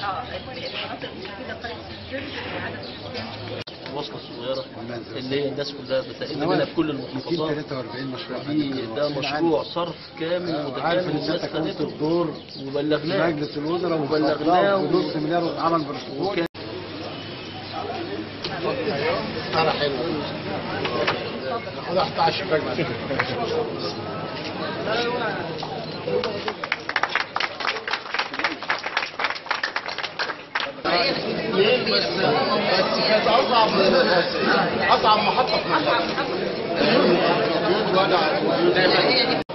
المناطق المستفيده قريه السجن وعدد السكان. الوصلة الصغيرة اللي هي الناس كلها بتقل منها في كل المحافظات. 43 مشروع ده مشروع صرف كامل متكامل الناس خدته الدور وبلغناه مجلس الوزراء وبلغناه ونص مليار عمل برشلونه. أنا حلو. أنا 11 بقى. بس كانت أصعب محطة في مصر.